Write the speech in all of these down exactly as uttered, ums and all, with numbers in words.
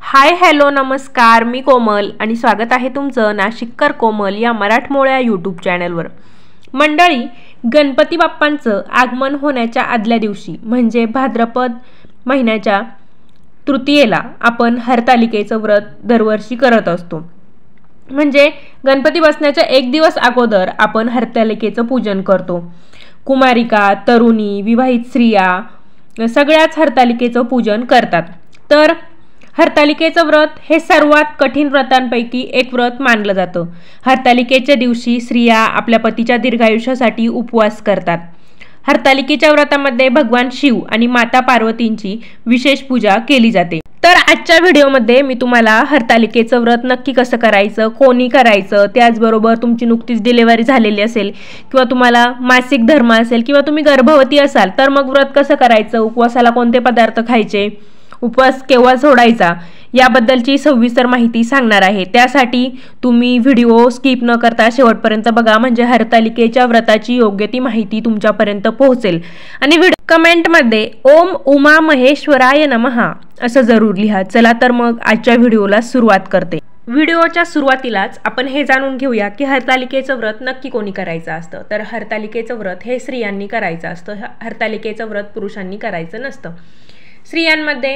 Hi hello नमस्कार, मी कोमल आणि स्वागत आहे तुमचं नाशिककर कोमल या मराठमोळ्या यूट्यूब चॅनलवर। मंडळी, गणपती बाप्पांचं आगमन होण्याच्या आदल्या दिवशी म्हणजे भाद्रपद महिन्याच्या तृतीयेला आपण हरतालिकेचं व्रत दरवर्षी करत असतो। म्हणजे गणपती बसण्याच्या एक दिवस अगोदर आपण हरतालिकेचं पूजन करतो। कुमारिका, तरुणी, विवाहित स्त्रिया सगळ्याच हरतालिकेचं पूजन करतात। तर हरतालिकेचं व्रत हे सर्वात कठीण व्रतांपैकी एक व्रत मानलं जातं। हरतालिकेच्या दिवशी स्त्रिया आपल्या पतीच्या दीर्घायुष्यासाठी उपवास करतात। हरतालिकेच्या व्रतामध्ये भगवान शिव आणि माता पार्वतींची विशेष पूजा केली जाते। तर आजच्या व्हिडिओमध्ये मी तुम्हाला हरतालिकेचं व्रत नक्की कसं करायचं, कोणी करायचं, त्याचबरोबर तुमची नुकतीच डिलिव्हरी झालेली असेल किंवा तुम्हाला मासिक धर्म असेल किंवा तुम्ही गर्भवती असाल तर मग व्रत कसं करायचं, उपवासाला कोणते पदार्थ खायचे, उपवास केव्हा सोडायचा याबद्दलची सविस्तर माहिती सांगणार आहे। त्यासाठी तुम्ही व्हिडिओ स्किप न करता शेवटपर्यंत बघा, म्हणजे हरतालिकेच्या व्रताची योग्य ती माहिती तुमच्यापर्यंत पोहोचेल। आणि व्हिडिओ कमेंटमध्ये ओम उमा महेश्वराय नमः असं जरूर लिहा। चला तर मग आजच्या व्हिडिओला सुरुवात करते। व्हिडिओच्या सुरुवातीलाच आपण हे जाणून घेऊया की हरतालिकेचं व्रत नक्की कोणी करायचं असतं। तर हरतालिकेचं व्रत हे स्त्रियांनी करायचं असतं। हरतालिकेचं व्रत पुरुषांनी करायचं नसतं। स्त्रियांमध्ये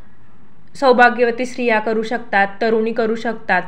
सौभाग्यवती स्त्रिया करू शकतात, तरुणी करू शकतात।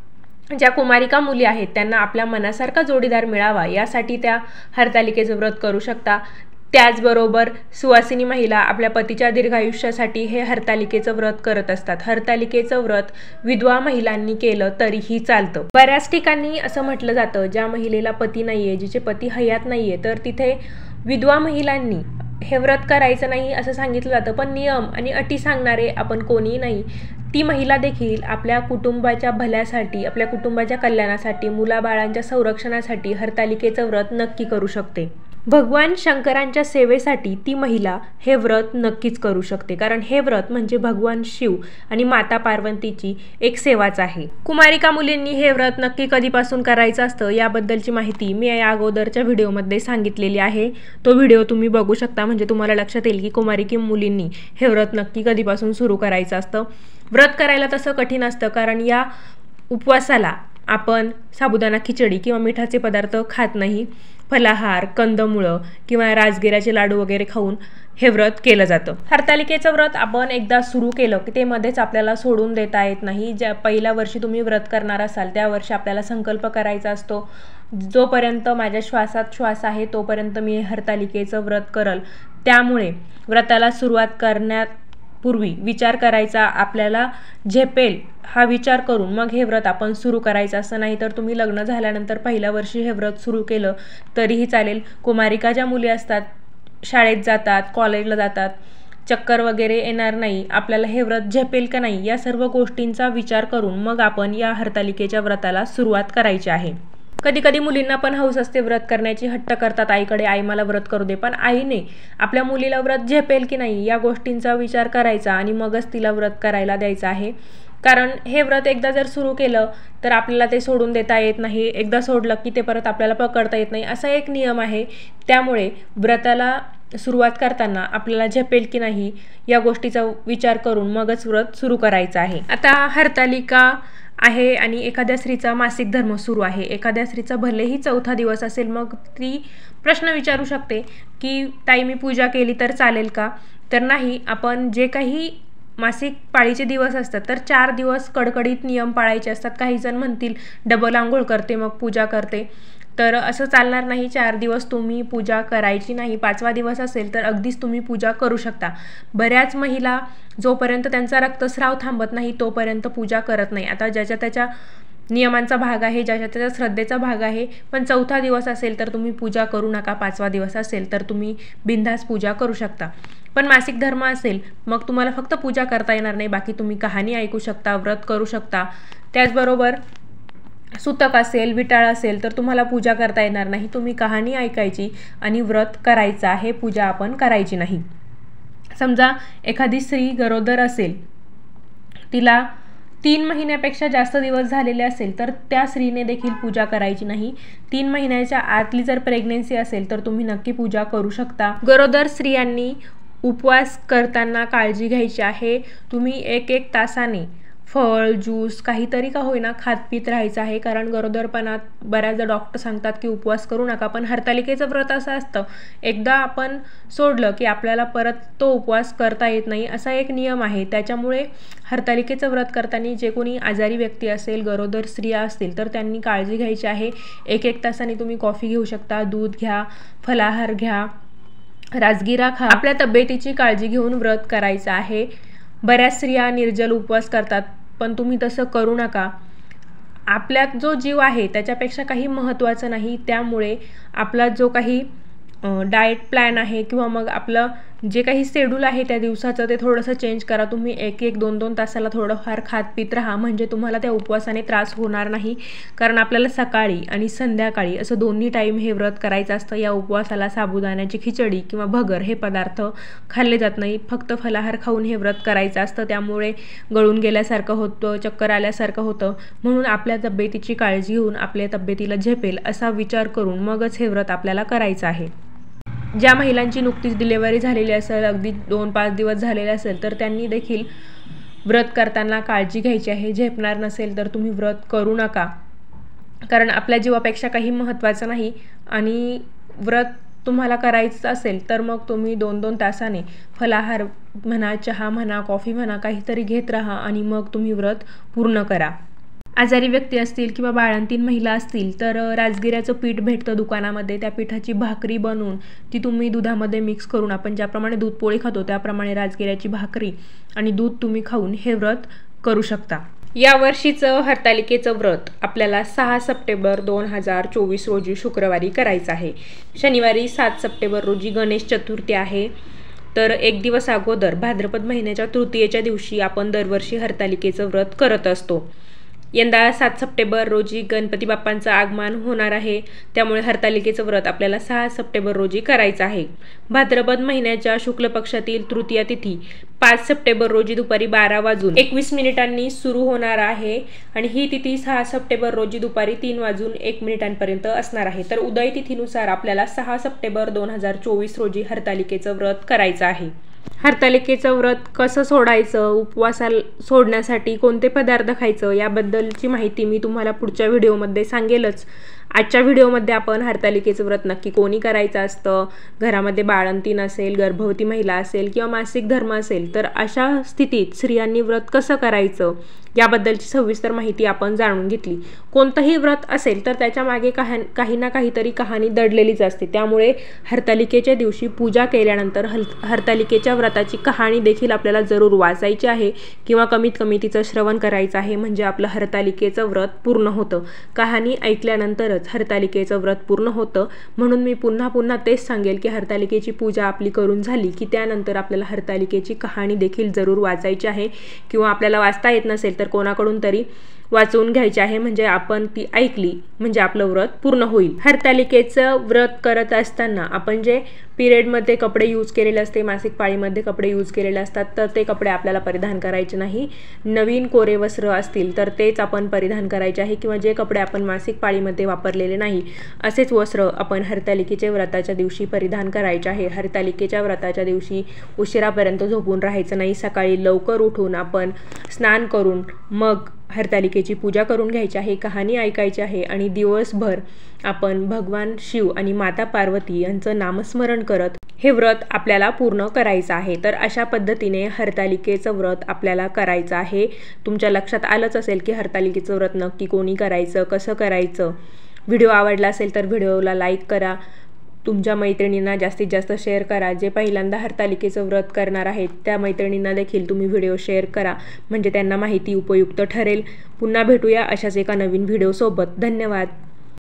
ज्या कुमारिका मुली आहेत त्यांना आपल्या मनासारखा जोडीदार मिळावा यासाठी त्या हरतालिकेचं व्रत करू शकतात। त्याचबरोबर सुवासिनी महिला आपल्या पतीच्या दीर्घायुष्यासाठी हे हरतालिकेचं व्रत करत असतात। हरतालिकेचं व्रत विधवा महिलांनी केलं तरीही चालतं। बऱ्याच ठिकाणी असं म्हटलं जातं ज्या महिलेला पती नाहीये, जिचे पती हयात नाहीये, तर तिथे विधवा महिलांनी हे व्रत करायचं नाही असं सांगितलं जातं। पण नियम आणि अटी सांगणारे आपण कोणी नाही। ती महिला देखील आपल्या कुटुंबाच्या भल्यासाठी, आपल्या कुटुंबाच्या कल्याणासाठी, मुलाबाळांच्या संरक्षणासाठी हरतालिकेचं व्रत नक्की करू शकते। भगवान शंकरांच्या सेवेसाठी ती महिला हे व्रत नक्कीच करू शकते, कारण हे व्रत म्हणजे भगवान शिव आणि माता पार्वतीची एक सेवाच आहे। कुमारिका मुलींनी हे व्रत नक्की कधीपासून करायचं असतं याबद्दलची माहिती मी या अगोदरच्या व्हिडिओमध्ये सांगितलेली आहे। तो व्हिडिओ तुम्ही बघू शकता, म्हणजे तुम्हाला लक्षात येईल की कुमारिकी मुलींनी हे व्रत नक्की कधीपासून सुरू करायचं असतं। व्रत करायला तसं कठीण असतं, कारण या उपवासाला आपण साबुदाणा खिचडी किंवा मिठाचे पदार्थ खात नाही। फलाहार, कंदमुळं किंवा राजगिऱ्याचे लाडू वगैरे खाऊन हे व्रत केलं जातं। हरतालिकेचं व्रत आपण एकदा सुरू केलं की ते मध्येच आपल्याला सोडून देता येत नाही। ज्या पहिल्या वर्षी तुम्ही व्रत करणार असाल त्या वर्षी आपल्याला संकल्प करायचा असतो, जोपर्यंत माझ्या श्वासात श्वास आहे तोपर्यंत मी हरतालिकेचं व्रत करल। त्यामुळे व्रताला सुरुवात करण्यात पूर्वी विचार करायचा, आपल्याला झेपेल हा विचार करून मग हे व्रत आपण सुरू करायचं। असं नाही तर तुम्ही लग्न झाल्यानंतर पहिल्या वर्षी हे व्रत सुरू केलं तरीही चालेल। कुमारिका ज्या मुली असतात, शाळेत जातात, कॉलेजला जातात, चक्कर वगैरे येणार नाही, आपल्याला हे व्रत झेपेल का नाही या सर्व गोष्टींचा विचार करून मग आपण या हरतालिकेच्या व्रताला सुरुवात करायची आहे। कधी कधी मुलींना पण हौस असते व्रत करण्याची, हट्ट करतात आईकडे, आई मला व्रत करू दे। पण आईने आपल्या मुलीला व्रत झेपेल की नाही या गोष्टींचा विचार करायचा आणि मगच तिला व्रत करायला द्यायचं आहे। कारण हे व्रत एकदा जर सुरू केलं तर आपल्याला ते सोडून देता येत नाही। एकदा सोडलं की ते परत आपल्याला पकडता येत नाही, असा एक नियम आहे। त्यामुळे व्रताला सुरुवात करताना आपल्याला झेपेल की नाही या गोष्टीचा विचार करून मगच व्रत सुरू करायचं आहे। आता हरतालिका आहे आणि एखाद्या स्त्रीचा मासिक धर्म सुरू आहे। एखाद्या स्त्रीचा भलेही चौथा दिवस असेल, मग ती प्रश्न विचारू शकते की ताई मी पूजा केली तर चालेल का? तर नाही, आपण जे काही मासिक पाळीचे दिवस असतात तर चार दिवस कडकडीत नियम पाळायचे असतात। काही जण म्हणतील डबल आंघोळ करते मग पूजा करते, तर असं चालणार नाही। चार दिवस तुम्ही पूजा करायची नाही। पाचवा दिवस असेल तर अगदीच तुम्ही पूजा करू शकता। बऱ्याच महिला जोपर्यंत त्यांचा रक्तस्राव थांबत नाही तोपर्यंत पूजा करत नाही। आता ज्याच्या त्याच्या नियमांचा भाग आहे, ज्याच्या त्याच्या श्रद्धेचा भाग आहे। पण चौथा दिवस असेल तर तुम्ही पूजा करू नका, पाचवा दिवस असेल तर तुम्ही बिनधास्त पूजा करू शकता। पण मासिक धर्म असेल मग तुम्हाला फक्त पूजा करता येणार नाही, बाकी तुम्ही कहाणी ऐकू शकता, व्रत करू शकता। त्याचबरोबर सुतक असेल, विटाळ असेल तर तुम्हाला पूजा करता येणार नाही, तुम्ही कहाणी ऐकायची आणि व्रत करायचं आहे, पूजा आपण करायची नाही। समजा एखादी स्त्री गरोदर असेल, तिला तीन महिन्यापेक्षा जास्त दिवस झालेले असेल तर त्या स्त्रीने देखील पूजा करायची नाही। तीन महिन्याच्या आतली जर प्रेग्नेन्सी असेल तर तुम्ही नक्की पूजा करू शकता। गरोदर स्त्रियांनी उपवास करताना काळजी घ्यायची आहे। तुम्ही एक एक तासाने फळ ज्यूस काहीतरी का होईना खात पीत राहायचं आहे, कारण गरोदरपणात बऱ्याचदा डॉक्टर सांगतात की उपवास करू नका. पण हरतालिकेचं व्रत असं असतं, एकदा आपण सोडलं की आपल्याला परत तो उपवास करता येत नाही, असा एक नियम आहे. त्याच्यामुळे हरतालिकेचं व्रत करताना जे कोणी आजारी व्यक्ती असेल, गरोदर स्त्रिया असतील तर त्यांनी काळजी घ्यायची आहे. एक एक तासाने तुम्ही कॉफी घेऊ शकता, दूध घ्या, फलाहार घ्या, राजगिरा खा. आपल्या तब्येतीची काळजी घेऊन व्रत करायचं आहे. बऱ्याच स्त्रिया निर्जल उपवास करतात, पण तुम्ही तसं करू नका. आपल्यात जो जीव आहे त्याच्यापेक्षा काही महत्त्वाचं नाही. त्यामुळे आपला जो काही डाएट प्लॅन आहे किंवा मग आपलं जे काही शेड्यूल आहे त्या दिवसाचं ते थोडंसं चेंज करा. तुम्ही एक एक दोन दोन तासाला थोडंफार खात पीत राहा, म्हणजे तुम्हाला त्या उपवासाने त्रास होणार नाही. कारण आपल्याला सकाळी आणि संध्याकाळी असं दोन्ही टाईम हे व्रत करायचं असतं. या उपवासाला साबुदाण्याची खिचडी किंवा भगर हे पदार्थ खाल्ले जात नाही, फक्त फलाहार खाऊन हे व्रत करायचं असतं. त्यामुळे गळून गेल्यासारखं होतं, चक्कर आल्यासारखं होतं. म्हणून आपल्या तब्येतीची काळजी घेऊन आपल्या तब्येतीला झेपेल असा विचार करून मगच हे व्रत आपल्याला करायचं आहे. ज्या महिलांची नुकतीच डिलेवरी झालेली असेल, अगदी दोन पाच दिवस झालेले असेल, तर त्यांनी देखील व्रत करताना काळजी घ्यायची आहे. झेपणार नसेल तर तुम्ही व्रत करू नका, कारण आपल्या जीवापेक्षा काही महत्त्वाचं नाही. आणि व्रत तुम्हाला करायचं असेल तर मग तुम्ही दोन दोन तासाने फलाहार म्हणा, चहा म्हणा, कॉफी म्हणा, काहीतरी घेत राहा आणि मग तुम्ही व्रत पूर्ण करा. आजारी व्यक्ती असतील किंवा बाळंतीण महिला असतील तर राजगिऱ्याचं पीठ भेटतं दुकानामध्ये, त्या पिठाची भाकरी बनवून ती तुम्ही दुधामध्ये मिक्स करून, आपण ज्याप्रमाणे दूध पोळी खातो त्याप्रमाणे राजगिऱ्याची भाकरी आणि दूध तुम्ही खाऊन हे व्रत करू शकता. या वर्षीचं हरतालिकेचं व्रत आपल्याला सहा सप्टेंबर दोन हजार चोवीस रोजी शुक्रवारी करायचं आहे. शनिवारी सात सप्टेंबर रोजी गणेश चतुर्थी आहे. तर एक दिवस अगोदर भाद्रपद महिन्याच्या तृतीयेच्या दिवशी आपण दरवर्षी हरतालिकेचं व्रत करत असतो. यंदा सात सप्टेंबर रोजी गणपती बाप्पांचं आगमन होणार आहे, त्यामुळे हरतालिकेचं व्रत आपल्याला सहा सप्टेंबर रोजी करायचं आहे. भाद्रपद महिन्याच्या शुक्ल पक्षातील तृतीया तिथी पाच सप्टेंबर रोजी दुपारी बारा वाजून एकवीस मिनिटांनी सुरू होणार आहे आणि ही तिथी सहा सप्टेंबर रोजी दुपारी तीन वाजून एक मिनिटांपर्यंत असणार आहे. तर उदय तिथीनुसार आपल्याला सहा सप्टेंबर दोन हजार चोवीस रोजी हरतालिकेचं व्रत करायचं आहे. हरतालिकेचं व्रत कसं सोडायचं, उपवासाला सोडण्यासाठी कोणते पदार्थ खायचं, याबद्दलची माहिती मी तुम्हाला पुढच्या व्हिडिओमध्ये सांगेलच. आजच्या व्हिडिओमध्ये आपण हरतालिकेचं व्रत नक्की कोणी करायचं असतं, घरामध्ये बाळंतीण असेल, गर्भवती महिला असेल किंवा मासिक धर्म असेल तर अशा स्थितीत स्त्रियांनी व्रत कसं करायचं याबद्दलची सविस्तर माहिती आपण जाणून घेतली. कोणतंही व्रत असेल तर त्याच्या मागे काही काही ना काहीतरी कहाणी दडलेलीच असते. त्यामुळे हरतालिकेच्या दिवशी पूजा केल्यानंतर हर हरतालिकेच्या व्रताची कहाणी देखील आपल्याला जरूर वाचायची आहे किंवा कमीत कमी तिचं श्रवण करायचं आहे, म्हणजे आपलं हरतालिकेचं व्रत पूर्ण होतं. कहाणी ऐकल्यानंतरच हरतालिकेचं व्रत पूर्ण होतं. म्हणून मी पुन्हा पुन्हा तेच सांगेल की हरतालिकेची पूजा आपली करून झाली की त्यानंतर आपल्याला हरतालिकेची कहाणी देखील जरूर वाचायची आहे, किंवा आपल्याला वाचता येत नसेल तर कोणाकडून तरी वाचवून घ्यायची आहे, म्हणजे आपण ती ऐकली म्हणजे आपलं व्रत पूर्ण होईल. हरतालिकेचं व्रत करत असताना आपण जे पिरियडमध्ये कपडे यूज केलेले असते, मासिक पाळीमध्ये कपडे यूज केलेले असतात, तर ते कपडे आपल्याला परिधान करायचे नाही. नवीन कोरे वस्त्र असतील तर तेच आपण परिधान करायचे आहे, किंवा जे कपडे आपण मासिक पाळीमध्ये वापरलेले नाही असेच वस्त्र आपण हरतालिकेच्या व्रताच्या दिवशी परिधान करायचे आहे. हरतालिकेच्या व्रताच्या दिवशी उशिरापर्यंत झोपून राहायचं नाही. सकाळी लवकर उठून आपण स्नान करून मग हरतालिकेची पूजा करून घ्यायची आहे, कहाणी ऐकायची आहे आणि दिवसभर आपण भगवान शिव आणि माता पार्वती यांचं नामस्मरण करत हे व्रत आपल्याला पूर्ण करायचं आहे. तर अशा पद्धतीने हरतालिकेचं व्रत आपल्याला करायचं आहे. तुमच्या लक्षात आलंच असेल की हरतालिकेचं व्रत नक्की कोणी करायचं, कसं करायचं. व्हिडिओ आवडला असेल तर व्हिडिओला लाईक करा, तुमच्या मैत्रिणींना जास्तीत जास्त शेअर करा. जे पहिल्यांदा हरतालिकेचं व्रत करणार आहेत त्या मैत्रिणींना देखील तुम्ही व्हिडिओ शेअर करा, म्हणजे त्यांना माहिती उपयुक्त ठरेल. पुन्हा भेटूया अशाच एका नवीन व्हिडिओसोबत. धन्यवाद.